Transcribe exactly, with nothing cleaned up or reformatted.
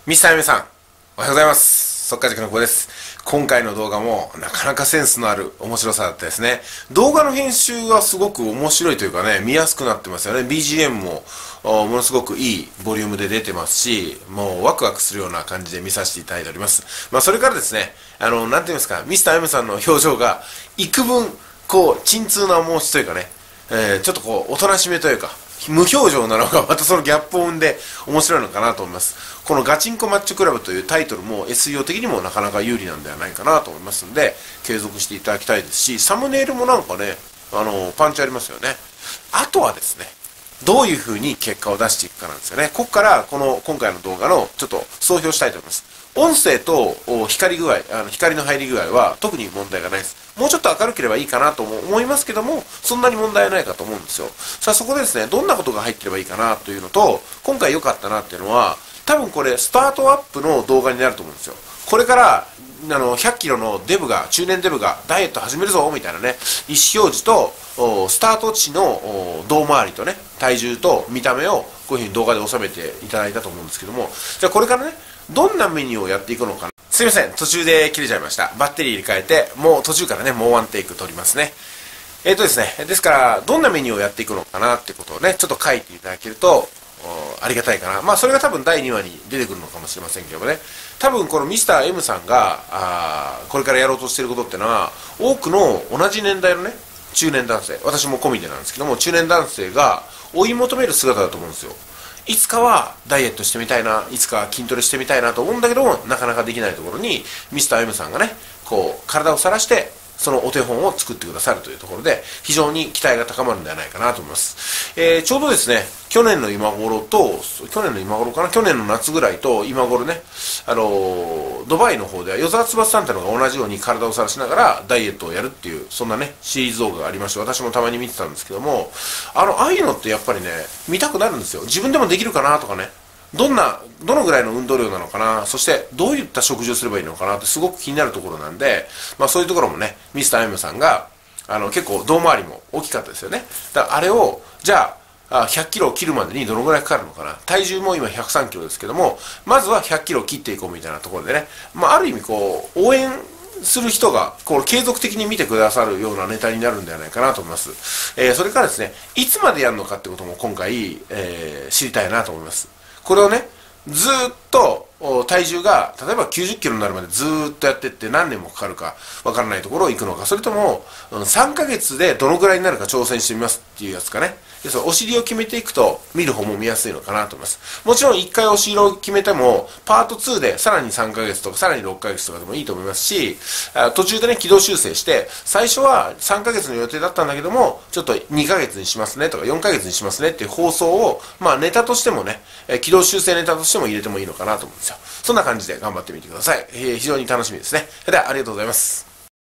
ミスターエムさん、おはようございます。速稼塾の久保です。今回の動画もなかなかセンスのある面白さだったですね。動画の編集はすごく面白いというかね、見やすくなってますよね。ビージーエム もものすごくいいボリュームで出てますし、もうワクワクするような感じで見させていただいております。まあそれからですね、あの、なんていうんですか、ミスターエムさんの表情が幾分、こう、沈痛な面持ちというかね、えー、ちょっとこう、おとなしめというか、無表情なのがまたそのギャップを生んで面白いのかなと思います。このガチンコマッチョクラブというタイトルも エスイーオー 的にもなかなか有利なんではないかなと思いますので、継続していただきたいですし、サムネイルもなんかね、あのパンチありますよね。あとはですね、どういう風に結果を出していくかなんですよね。ここからこの今回の動画のちょっと総評したいと思います。音声と光具合、あの光の入り具合は特に問題がないです。もうちょっと明るければいいかなとも思いますけども、そんなに問題はないかと思うんですよ。さあそこでですね、どんなことが入ってればいいかなというのと、今回良かったなっていうのは、多分これスタートアップの動画になると思うんですよ。これからあのひゃっキロのデブが、中年デブがダイエット始めるぞみたいなね、意思表示とスタート値の胴回りとね、体重と見た目をこういうふうに動画で収めていただいたと思うんですけども、じゃあこれからね、どんなメニューをやっていくのかな。すいません、途中で切れちゃいました。バッテリー入れ替えて、もう途中からね、もうワンテイク取りますね。えーとですね、ですから、どんなメニューをやっていくのかなってことをね、ちょっと書いていただけると、ありがたいかな。まあ、それが多分だいにわに出てくるのかもしれませんけどもね。多分このミスターエムさんが、あこれからやろうとしていることってのは、多くの同じ年代のね、中年男性、私も込みでなんですけども、中年男性が追い求める姿だと思うんですよ。いつかはダイエットしてみたいな、いつかは筋トレしてみたいなと思うんだけども、なかなかできないところに、ミスターエムさんがね、こう、体を晒して、そのお手本を作ってくださるというところで、非常に期待が高まるんではないかなと思います。えー、ちょうどですね、去年の今頃と、去年の今頃かな、去年の夏ぐらいと今頃ね、あのー、ドバイの方では、与沢翼さんっていうのが同じように体を晒しながらダイエットをやるっていう、そんなね、シリーズ動画がありまして、私もたまに見てたんですけども、あの、ああいうのってやっぱりね、見たくなるんですよ。自分でもできるかなとかね。どんな、どのぐらいの運動量なのかな、そしてどういった食事をすればいいのかなってすごく気になるところなんで、まあそういうところもね、ミスターエムさんが、あの、結構胴回りも大きかったですよね。だからあれを、じゃあ、ひゃっキロを切るまでにどのぐらいかかるのかな。体重も今ひゃくさんキロですけども、まずはひゃっキロを切っていこうみたいなところでね、まあある意味こう、応援する人が、こう、継続的に見てくださるようなネタになるんではないかなと思います。えー、それからですね、いつまでやるのかってことも今回、えー、知りたいなと思います。これをね、ずーっと体重が例えばきゅうじゅっキロになるまでずーっとやってって何年もかかるかわからないところを行くのか、それともさんかげつでどのぐらいになるか挑戦してみますっていうやつかね。で、そのお尻を決めていくと見る方も見やすいのかなと思います。もちろんいっかいお尻を決めてもパートツーでさらにさんかげつとかさらにろっかげつとかでもいいと思いますし、途中でね軌道修正して最初はさんかげつの予定だったんだけどもちょっとにかげつにしますねとかよんかげつにしますねっていう放送をまあネタとしてもね、軌道修正ネタとしても入れてもいいのかなと思うんですよ。そんな感じで頑張ってみてください。えー、非常に楽しみですね。それではありがとうございます。